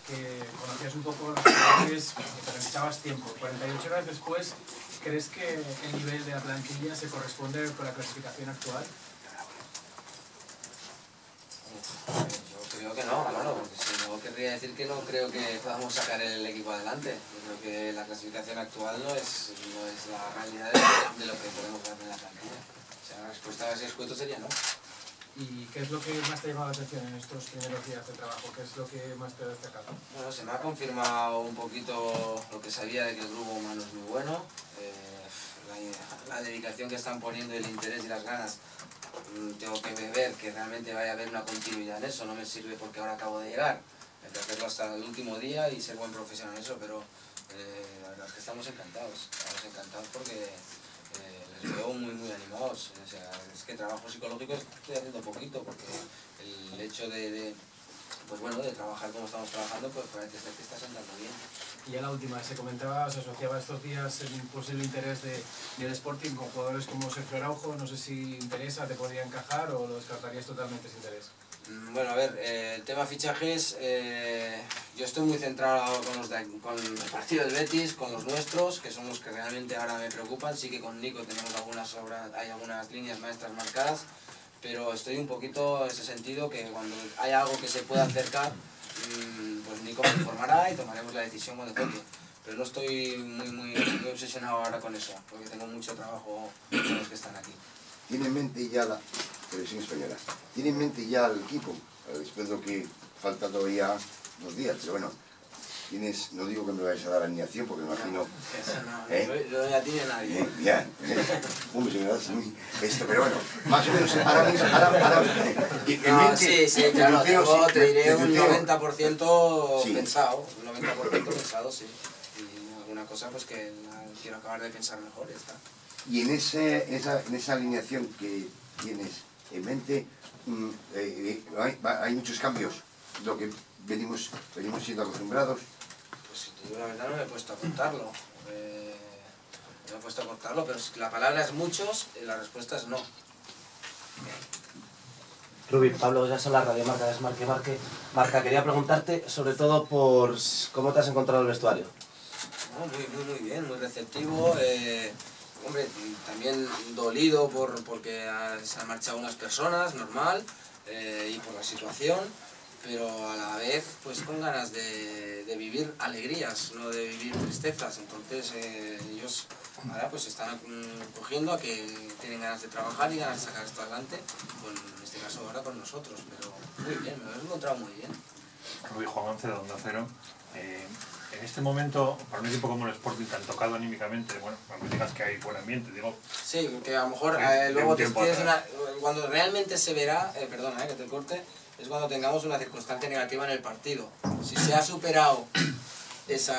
que conocías un poco los jugadores, que te necesitabas tiempo. 48 horas después, ¿crees que el nivel de la plantilla se corresponde con la clasificación actual? Yo creo que no, claro, porque si no querría decir que no creo que podamos sacar el equipo adelante. Yo creo que la clasificación actual no es la realidad de lo que podemos dar en la plantilla. O sea, la respuesta así escueto sería no. ¿Y qué es lo que más te ha llamado la atención en estos primeros días de trabajo? ¿Qué es lo que más te ha destacado? Bueno, se me ha confirmado un poquito lo que sabía de que el grupo humano es muy bueno. La dedicación que están poniendo, el interés y las ganas, tengo que ver que realmente vaya a haber una continuidad en eso. No me sirve porque ahora acabo de llegar. Hay que hacerlo hasta el último día y ser buen profesional en eso, pero la verdad es que estamos encantados porque les veo muy animados. O sea, es que trabajo psicológico estoy haciendo poquito, porque el hecho pues bueno, de trabajar como estamos trabajando, pues parece ser que está sentando bien. Y ya la última, se comentaba, se asociaba estos días el posible interés del Sporting con jugadores como Sergio Araujo. No sé si interesa, te podría encajar o lo descartarías totalmente sin interés. Bueno, a ver, el tema fichajes, yo estoy muy centrado con el partido del Betis, con los nuestros, que son los que realmente ahora me preocupan. Sí que con Nico tenemos hay algunas líneas maestras marcadas, pero estoy un poquito en ese sentido, que cuando hay algo que se pueda acercar, pues Nico me informará y tomaremos la decisión cuando toque. Pero no estoy muy obsesionado ahora con eso, porque tengo mucho trabajo con los que están aquí. ¿Tiene en mente ya la televisión española? ¿Tiene en mente ya el equipo? Después de lo que falta todavía unos días, pero bueno, tienes, no digo que me vayas a dar alineación, porque me imagino... No ya tiene nadie. Bien, hombre, si me das muy esto, pero bueno, más o menos ahora mismo... Sí, claro, te diré un 90% pensado, un 90% pensado, sí. Y alguna cosa pues que quiero acabar de pensar mejor, ya está. Y en esa alineación que tienes en mente, hay muchos cambios, lo que venimos siendo acostumbrados. Pues si te digo la verdad no me he puesto a contarlo. No me he puesto a contarlo, pero si la palabra es muchos, la respuesta es no. Rubí, Pablo Gasola, Radio Marca, es Marca, quería preguntarte sobre todo por cómo te has encontrado el vestuario. No, muy bien, muy receptivo. Hombre, también dolido porque se han marchado unas personas, normal, y por la situación, pero a la vez pues con ganas de vivir alegrías, no de vivir tristezas. Entonces ellos ahora pues están cogiendo a que tienen ganas de trabajar y ganas de sacar esto adelante, en este caso ahora con nosotros, pero muy bien, me lo he encontrado muy bien. Rubí, Juan 11 de Onda Cero. En este momento, para un equipo como el Sporting, tan tocado anímicamente, bueno, cuando digas que hay buen ambiente, digo... Sí, que a lo mejor luego cuando realmente se verá, perdona que te corte, es cuando tengamos una circunstancia negativa en el partido. Si se ha superado ese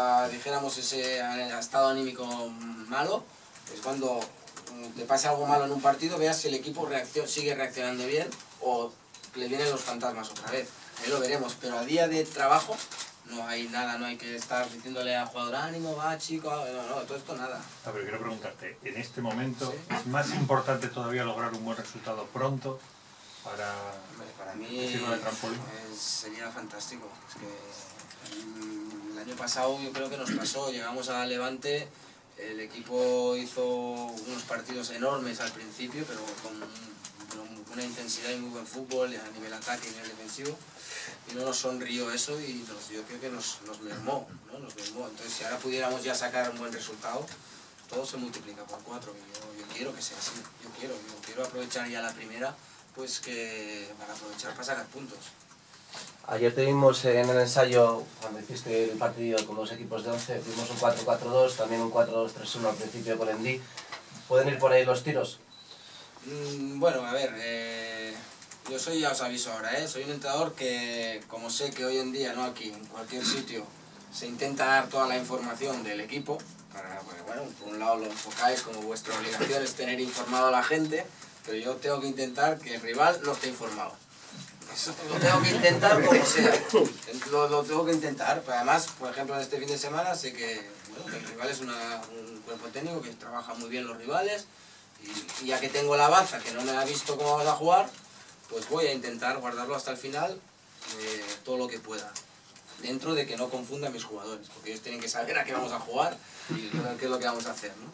estado anímico malo, es cuando te pase algo malo en un partido, veas si el equipo sigue reaccionando bien o le vienen los fantasmas otra vez. Ahí lo veremos, pero a día de trabajo no hay nada, no hay que estar diciéndole al jugador ánimo, va chico, no, todo esto nada. Pero quiero preguntarte, en este momento, ¿es más importante todavía lograr un buen resultado pronto para mí de trampolín? Sería fantástico? Es que el año pasado yo creo que nos pasó, llegamos a Levante, el equipo hizo unos partidos enormes al principio, pero con una intensidad y muy buen fútbol a nivel ataque y a nivel defensivo, y no nos sonrió eso y yo creo que nos mermó, ¿no? Nos mermó. Entonces si ahora pudiéramos ya sacar un buen resultado, todo se multiplica por 4. Yo quiero que sea así, yo quiero aprovechar ya la primera, pues para aprovechar para sacar puntos. Ayer te vimos en el ensayo, cuando hiciste el partido con los equipos de 11, vimos un 4-4-2, también un 4-2-3-1 al principio con Endí. ¿Pueden ir por ahí los tiros? Bueno, a ver, yo ya os aviso ahora, soy un entrenador que, como sé que hoy en día, no aquí, en cualquier sitio, se intenta dar toda la información del equipo, porque bueno, por un lado lo enfocáis como vuestra obligación es tener informado a la gente, pero yo tengo que intentar que el rival no esté informado. Eso lo tengo que intentar como sea, lo tengo que intentar. Pero además, por ejemplo, en este fin de semana sé que, bueno, que el rival es un cuerpo técnico que trabaja muy bien los rivales, y ya que tengo la baza, que no me ha visto cómo vamos a jugar, pues voy a intentar guardarlo hasta el final todo lo que pueda. dentro de que no confunda a mis jugadores, porque ellos tienen que saber a qué vamos a jugar y qué es lo que vamos a hacer, ¿no?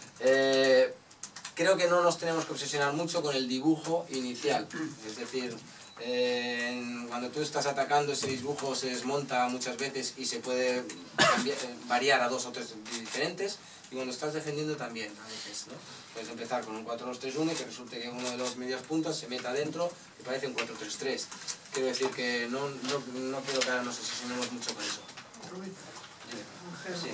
Creo que no nos tenemos que obsesionar mucho con el dibujo inicial, es decir, cuando tú estás atacando ese dibujo se desmonta muchas veces y se puede variar a 2 o 3 diferentes, y cuando estás defendiendo también a veces, ¿no? Puedes empezar con un 4-2-3-1 y que resulte que uno de los medias puntas se meta adentro y parece un 4-3-3. Quiero decir que no quiero que ahora nos obsesionemos mucho con eso. Sí.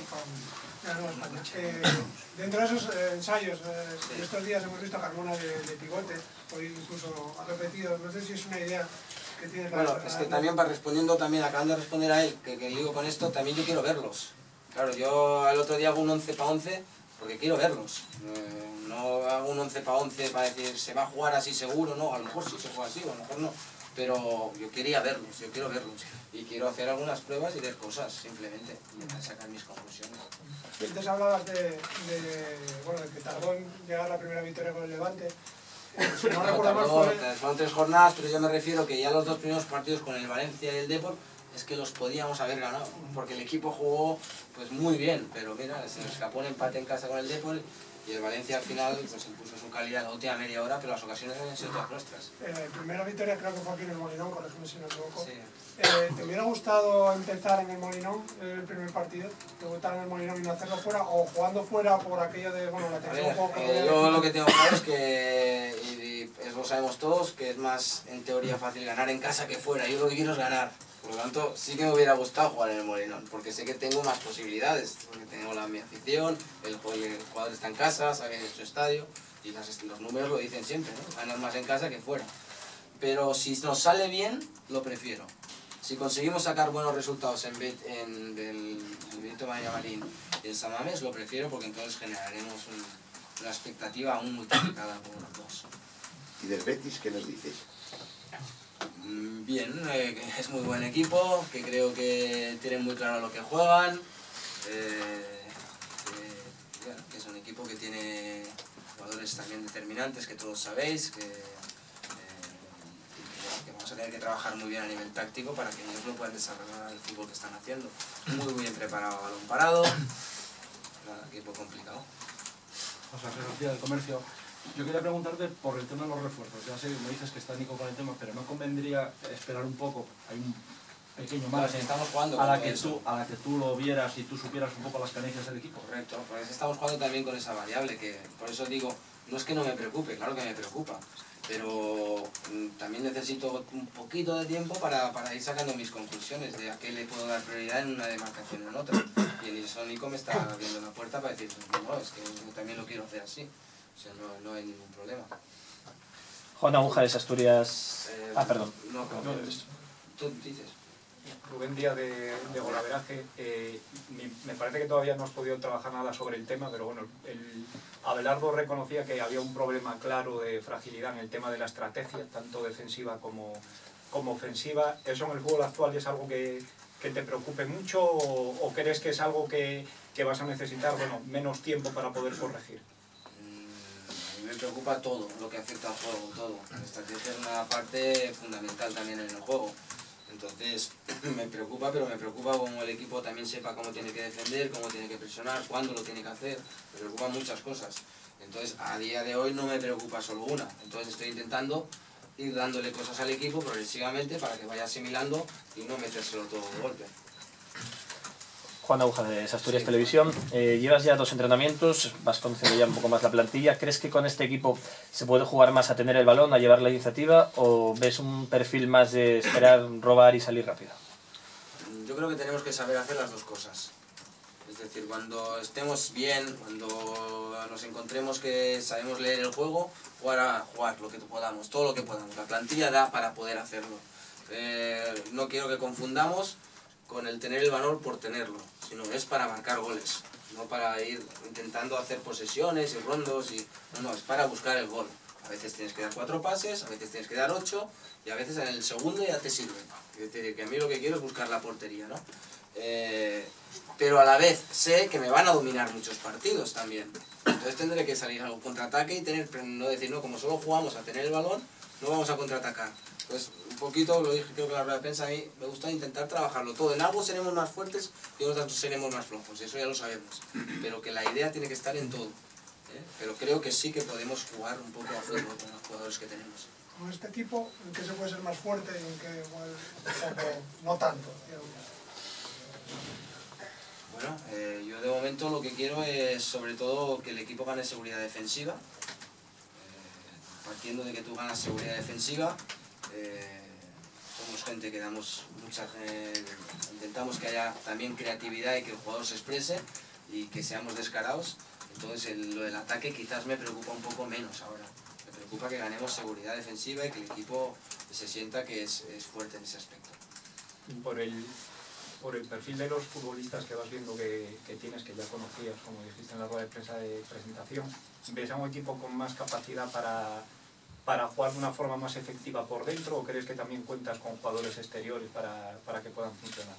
Dentro de esos ensayos, estos días hemos visto a Carmona de pivote, hoy incluso ha repetido, no sé si es una idea que tiene para... Bueno, es que también respondiendo también, acabando de responder a él, que digo con esto, también yo quiero verlos. Claro, yo el otro día hago un 11 para 11 porque quiero verlos. No hago un 11 para 11 para decir se va a jugar así seguro, no, a lo mejor sí se juega así, o a lo mejor no. Pero yo quiero verlos y quiero hacer algunas pruebas y ver cosas simplemente y sacar mis conclusiones. Antes hablabas de que tardó en llegar la primera victoria con el Levante. Si no recuerdo mal fueron 3 jornadas, pero yo me refiero que ya los 2 primeros partidos con el Valencia y el Depor es que los podíamos haber ganado, porque el equipo jugó pues muy bien, pero mira, se nos escapó un empate en casa con el Depor y el Valencia al final pues impuso su calidad en la última media hora, pero las ocasiones habían sido todas nuestras. Primera victoria creo que fue aquí en el Molinón, corrígeme si no me equivoco. Sí. ¿Te hubiera gustado empezar en el Molinón, el primer partido? ¿Te gustara en el Molinón y no hacerlo fuera? ¿O jugando fuera por aquello de, bueno, la tensión un poco? Yo lo que tengo claro es que, y eso lo sabemos todos, que es más en teoría fácil ganar en casa que fuera. Yo lo que quiero es ganar. Por lo tanto, sí que me hubiera gustado jugar en el Molinón, porque sé que tengo más posibilidades, porque tengo mi afición, el jugador está en casa, sabe en su estadio, y los números lo dicen siempre, ¿no? Ganar más en casa que fuera. Pero si nos sale bien, lo prefiero. Si conseguimos sacar buenos resultados en el Benito Villamarín y en San Mamés, lo prefiero porque entonces generaremos una expectativa aún multiplicada por 2. ¿Y del Betis qué nos dices? Bien, es muy buen equipo, que creo que tienen muy claro lo que juegan, que es un equipo que tiene jugadores también determinantes, que todos sabéis, que vamos a tener que trabajar muy bien a nivel táctico para que ellos no puedan desarrollar el fútbol que están haciendo. Muy bien preparado, balón parado, nada, equipo complicado. José García del Comercio. Yo quería preguntarte por el tema de los refuerzos. Ya sé, me dices que está Nico con el tema, pero ¿no convendría esperar un poco? Hay un pequeño margen estamos jugando a la que tú lo vieras y tú supieras un poco las carencias del equipo. Correcto, pues estamos jugando también con esa variable, que por eso digo, no es que no me preocupe, claro que me preocupa, pero también necesito un poquito de tiempo para ir sacando mis conclusiones de a qué le puedo dar prioridad en una demarcación o en otra. Y el eso Nico me está abriendo la puerta para decir, no, es que yo también lo quiero hacer así. O sea, no hay ningún problema. Juan Agujas, Asturias... perdón. No, tú dices. Rubén Díaz de Golaveraje. Me parece que todavía no has podido trabajar nada sobre el tema, pero bueno, Abelardo reconocía que había un problema claro de fragilidad en el tema de la estrategia, tanto defensiva como ofensiva. ¿Eso en el fútbol actual es algo que te preocupe mucho o crees que es algo que vas a necesitar menos tiempo para poder corregir? Me preocupa todo lo que afecta al juego, todo. La estrategia es una parte fundamental también en el juego. Entonces me preocupa, pero me preocupa como el equipo también sepa cómo tiene que defender, cómo tiene que presionar, cuándo lo tiene que hacer. Me preocupan muchas cosas. Entonces a día de hoy no me preocupa solo una. Entonces estoy intentando ir dándole cosas al equipo progresivamente para que vaya asimilando y no metérselo todo de golpe. Juan Agujas de Asturias Televisión. Llevas ya 2 entrenamientos, vas conociendo ya un poco más la plantilla. ¿Crees que con este equipo se puede jugar más a tener el balón, a llevar la iniciativa, o ves un perfil más de esperar, robar y salir rápido? Yo creo que tenemos que saber hacer las dos cosas. Es decir, cuando estemos bien, cuando nos encontremos que sabemos leer el juego, jugar lo que podamos, todo lo que podamos. La plantilla da para poder hacerlo. No quiero que confundamos con el tener el balón por tenerlo, sino es para marcar goles, no para ir intentando hacer posesiones y rondos, no, es para buscar el gol. A veces tienes que dar 4 pases, a veces tienes que dar 8 y a veces en el segundo ya te sirve. Es decir, que a mí lo que quiero es buscar la portería, ¿no? Pero a la vez sé que me van a dominar muchos partidos también. Entonces tendré que salir al contraataque y no decir, no, como solo jugamos a tener el balón, no vamos a contraatacar. pues un poquito, lo dije creo que la rueda de prensa, a mí me gusta intentar trabajarlo todo. En algo seremos más fuertes y en otras seremos más flojos, eso ya lo sabemos. Pero que la idea tiene que estar en todo. Pero creo que sí que podemos jugar un poco a fútbol con los jugadores que tenemos. Con este equipo, ¿en qué se puede ser más fuerte y en qué igual un poco, no tanto? Bueno, yo de momento lo que quiero es sobre todo que el equipo gane seguridad defensiva. Partiendo de que tú ganas seguridad defensiva, somos gente que damos intentamos que haya también creatividad y que el jugador se exprese y que seamos descarados. Entonces lo del ataque quizás me preocupa un poco menos ahora. Me preocupa que ganemos seguridad defensiva y que el equipo se sienta que es fuerte en ese aspecto. Por el perfil de los futbolistas que vas viendo que tienes, que ya conocías, como dijiste en la rueda de prensa de presentación, ¿ves a un equipo con más capacidad para jugar de una forma más efectiva por dentro o crees que también cuentas con jugadores exteriores para que puedan funcionar?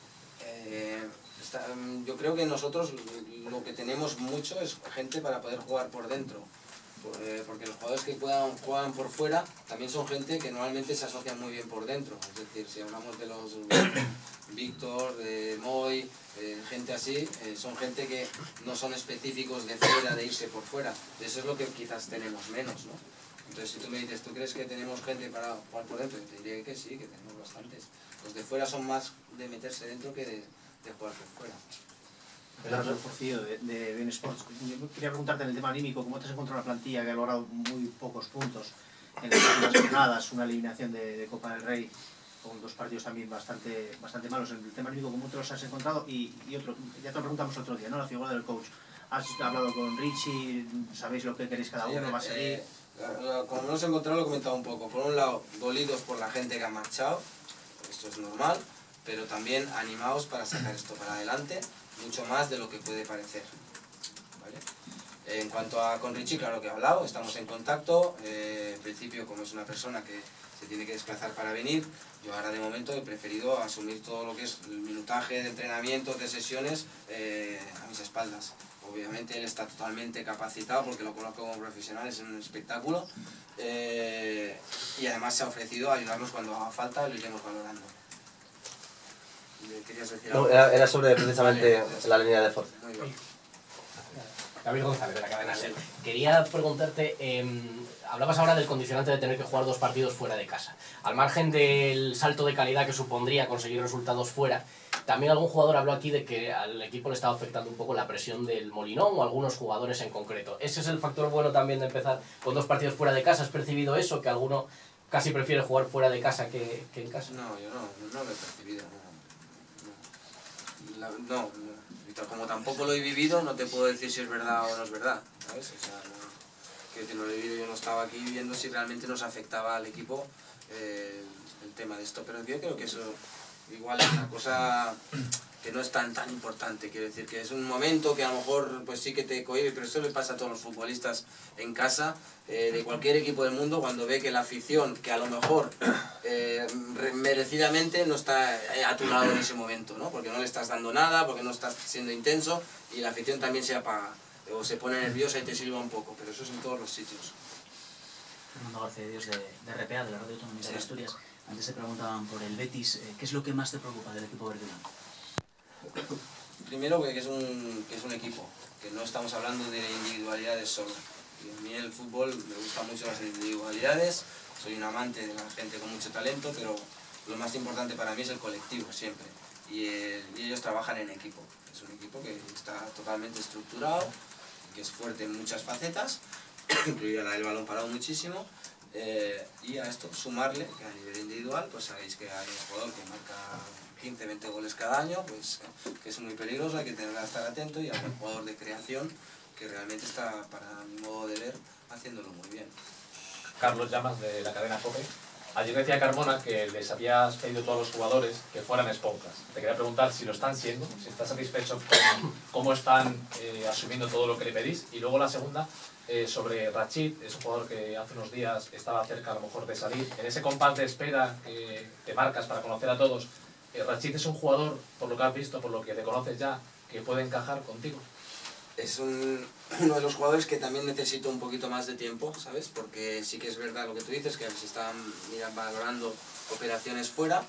Yo creo que nosotros lo que tenemos mucho es gente para poder jugar por dentro, porque los jugadores que juegan por fuera también son gente que normalmente se asocian muy bien por dentro. Es decir, si hablamos de los Víctor, de Moy, gente así, son gente que no son específicos de fuera, de irse por fuera. Eso es lo que quizás tenemos menos, ¿no? Entonces si tú me dices, ¿tú crees que tenemos gente para jugar por dentro? Yo te diría que sí, que tenemos bastantes. Los de fuera son más de meterse dentro que de jugar por fuera. Gerardo Forcillo de Ben Sports. Yo quería preguntarte en el tema anímico, ¿cómo te has encontrado una plantilla que ha logrado muy pocos puntos en las últimas jornadas, una eliminación de Copa del Rey, con 2 partidos también bastante malos? En el tema anímico, ¿cómo te los has encontrado? Y otro, ya te lo preguntamos otro día, ¿no? La figura del coach. ¿Has hablado con Richie? ¿Sabéis lo que queréis cada uno? ¿Va a seguir? Como nos hemos encontrado, lo he comentado un poco. Por un lado, dolidos por la gente que ha marchado, esto es normal, pero también animados para sacar esto para adelante, mucho más de lo que puede parecer. ¿Vale? En cuanto a con Richie, claro que he hablado, estamos en contacto. En principio, como es una persona que se tiene que desplazar para venir, yo ahora de momento he preferido asumir todo lo que es el minutaje de entrenamientos, de sesiones, a mis espaldas. Obviamente él está totalmente capacitado porque lo conozco como profesional, es un espectáculo, y además se ha ofrecido a ayudarnos cuando haga falta, lo iremos valorando. ¿Querías decir algo? No, era sobre precisamente la línea de fuerza. Muy bien. David González, de la cadena SER. Quería preguntarte, hablabas ahora del condicionante de tener que jugar 2 partidos fuera de casa. Al margen del salto de calidad que supondría conseguir resultados fuera, también algún jugador habló aquí de que al equipo le estaba afectando un poco la presión del Molinón o algunos jugadores en concreto. ¿Ese es el factor bueno también de empezar con 2 partidos fuera de casa? ¿Has percibido eso, que alguno casi prefiere jugar fuera de casa que en casa? No, yo no lo he percibido. No, como tampoco lo he vivido, no te puedo decir si es verdad o no es verdad, ¿sabes? O sea, que no lo he vivido, yo no estaba aquí viendo si realmente nos afectaba al equipo el tema de esto, pero yo creo que eso igual es una cosa que no es tan importante, quiero decir que es un momento que a lo mejor pues sí que te cohíbe, pero eso le pasa a todos los futbolistas en casa, de cualquier equipo del mundo, cuando ve que la afición, que a lo mejor merecidamente no está a tu lado en ese momento, ¿no? Porque no le estás dando nada, porque no estás siendo intenso y la afición también se apaga o se pone nerviosa y te silba un poco, pero eso es en todos los sitios. Fernando García de Dios de RPA, de la Radio Autonómica de Asturias. Antes se preguntaban por el Betis, ¿qué es lo que más te preocupa del equipo verde blanco? Primero que es un equipo, que no estamos hablando de individualidades solo. Y a mí el fútbol me gustan mucho las individualidades, soy un amante de la gente con mucho talento, pero lo más importante para mí es el colectivo siempre. Y ellos trabajan en equipo. Es un equipo que está totalmente estructurado, que es fuerte en muchas facetas, incluida la del balón parado muchísimo. Y a esto sumarle que a nivel individual pues sabéis que hay un jugador que marca 15-20 goles cada año, pues que es muy peligroso, hay que tener que estar atento, y hay un jugador de creación que realmente está, para mi modo de ver, haciéndolo muy bien. Carlos Llamas, de la cadena COPE. Ayer decía Carmona que les habías pedido a todos los jugadores que fueran esponjas. Te quería preguntar si lo están siendo, si estás satisfecho con cómo están asumiendo todo lo que le pedís. Y luego la segunda, sobre Rachid, es un jugador que hace unos días estaba cerca a lo mejor de salir. En ese compás de espera que te marcas para conocer a todos, Rachid es un jugador, por lo que has visto, por lo que te conoces ya, que puede encajar contigo. es uno de los jugadores que también necesito un poquito más de tiempo, ¿sabes? Porque sí que es verdad lo que tú dices, que se están valorando operaciones fuera,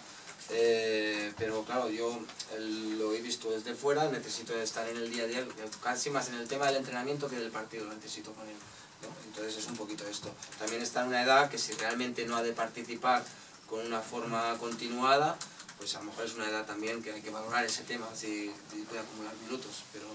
pero claro, yo lo he visto desde fuera, necesito estar en el día a día, casi más en el tema del entrenamiento que del partido, lo necesito con él, ¿no? Entonces es un poquito esto. También está en una edad que si realmente no ha de participar con una forma continuada, pues a lo mejor es una edad también que hay que valorar ese tema, si puede acumular minutos, pero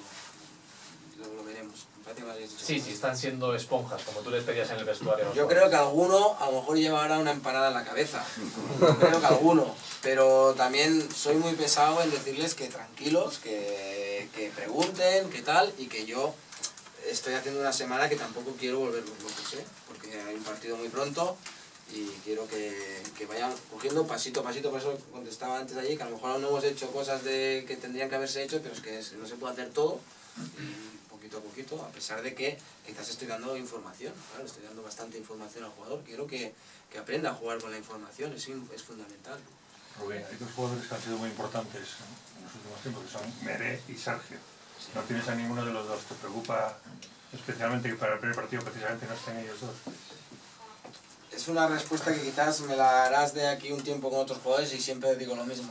lo veremos. Sí, están siendo esponjas, como tú les pedías en el vestuario. Yo creo que alguno a lo mejor lleva ahora una empanada en la cabeza, creo que alguno, pero también soy muy pesado en decirles que tranquilos, que pregunten, que tal, y que yo estoy haciendo una semana que tampoco quiero volverlos locos, porque hay un partido muy pronto y quiero que vayan cogiendo pasito a pasito. Por eso contestaba antes allí que a lo mejor aún no hemos hecho cosas que tendrían que haberse hecho, pero es que no se puede hacer todo, y poquito a poquito, a pesar de que quizás estoy dando información, claro, estoy dando bastante información al jugador, quiero que aprenda a jugar con la información, es fundamental. Rubén, hay dos jugadores que han sido muy importantes en los últimos tiempos, que son Meré y Sergio. ¿No tienes a ninguno de los dos? ¿Te preocupa especialmente que para el primer partido precisamente no estén ellos dos? Es una respuesta que quizás me la harás de aquí un tiempo con otros jugadores y siempre digo lo mismo,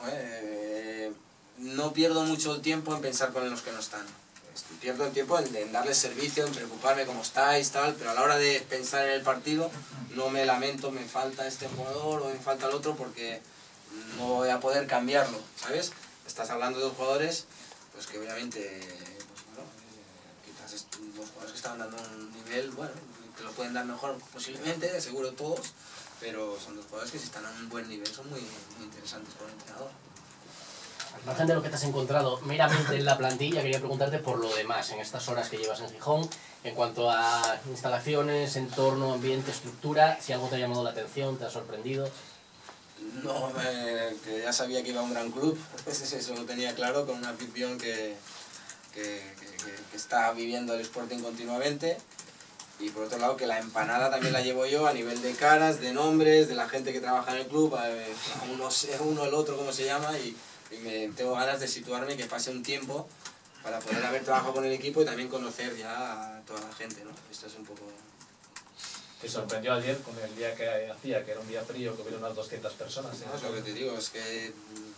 no pierdo mucho el tiempo en pensar con los que no están. Pierdo el tiempo en darles servicio, en preocuparme cómo estáis, tal, pero a la hora de pensar en el partido no me lamento, me falta este jugador o me falta el otro, porque no voy a poder cambiarlo, ¿sabes? Estás hablando de dos jugadores, pues que obviamente, pues bueno, quizás los jugadores que estaban dando un nivel, bueno, que lo pueden dar mejor posiblemente, seguro todos, pero son dos jugadores que si están a un buen nivel son muy interesantes para un entrenador. Al margen de lo que te has encontrado meramente en la plantilla, quería preguntarte por lo demás, en estas horas que llevas en Gijón, en cuanto a instalaciones, entorno, ambiente, estructura, si algo te ha llamado la atención, te ha sorprendido. No, que ya sabía que iba a un gran club, eso lo tenía claro, con una afición que está viviendo el Sporting continuamente, y por otro lado que la empanada también la llevo yo a nivel de caras, de nombres, de la gente que trabaja en el club, uno el otro, cómo se llama, y tengo ganas de situarme y que pase un tiempo para poder haber trabajado con el equipo y también conocer ya a toda la gente, ¿no? Esto es un poco... ¿Te sorprendió ayer con el día que hacía, que era un día frío, que hubieron unas 200 personas? No, es lo que te digo, es que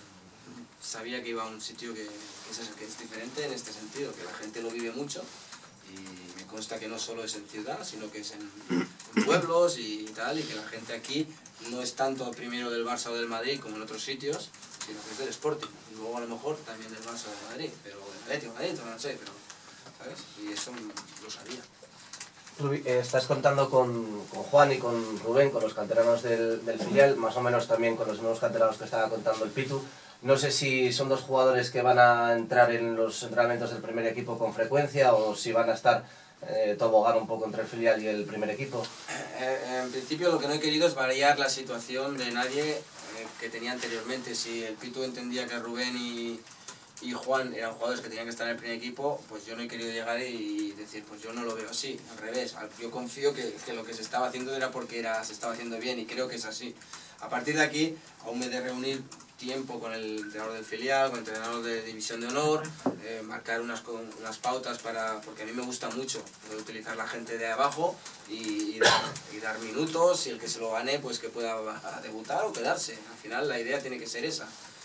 sabía que iba a un sitio que es diferente en este sentido, que la gente lo vive mucho, y me consta que no solo es en ciudad, sino que es en pueblos y tal, y que la gente aquí no es tanto primero del Barça o del Madrid como en otros sitios, sino que es del Sporting, y luego a lo mejor también del Barça o del Madrid, pero del Atlético, no sé, pero, ¿sabes? Y eso lo sabía. Estás contando con Juan y con Rubén, con los canteranos del filial, más o menos también con los nuevos canteranos que estaba contando el Pitu. No sé si son dos jugadores que van a entrar en los entrenamientos del primer equipo con frecuencia o si van a estar tobogar un poco entre el filial y el primer equipo. En principio lo que no he querido es variar la situación de nadie que tenía anteriormente. Si el Pitu entendía que Rubén y Juan eran jugadores que tenían que estar en el primer equipo, pues yo no he querido llegar y decir, pues yo no lo veo así, al revés. Yo confío que lo que se estaba haciendo era porque se estaba haciendo bien, y creo que es así. A partir de aquí, aún me he de reunir tiempo con el entrenador del filial, con el entrenador de División de Honor, marcar unas pautas porque a mí me gusta mucho utilizar la gente de abajo y dar minutos, y el que se lo gane, pues que pueda debutar o quedarse. Al final la idea tiene que ser esa.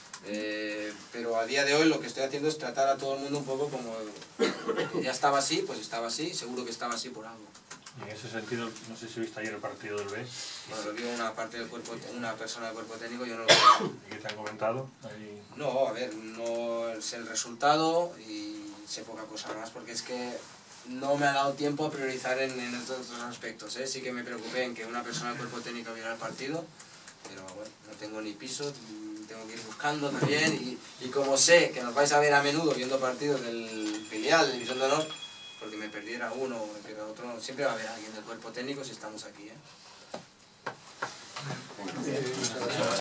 Pero a día de hoy lo que estoy haciendo es tratar a todo el mundo un poco como que ya estaba así, pues estaba así, seguro que estaba así por algo. Y en ese sentido, no sé si viste ayer el partido del B. Bueno, lo vio una persona del cuerpo técnico, yo no lo veo. ¿Y qué te han comentado? Ahí... No, a ver, no sé el resultado y sé poca cosa más, porque es que no me ha dado tiempo a priorizar en estos otros aspectos, ¿eh? Sí que me preocupé en que una persona del cuerpo técnico viera el partido, pero bueno, no tengo ni piso, tengo que ir buscando también, y como sé que nos vais a ver a menudo viendo partidos del filial, de División de Honor, porque me perdiera uno o me perdiera otro, siempre va a haber alguien del cuerpo técnico si estamos aquí, ¿eh?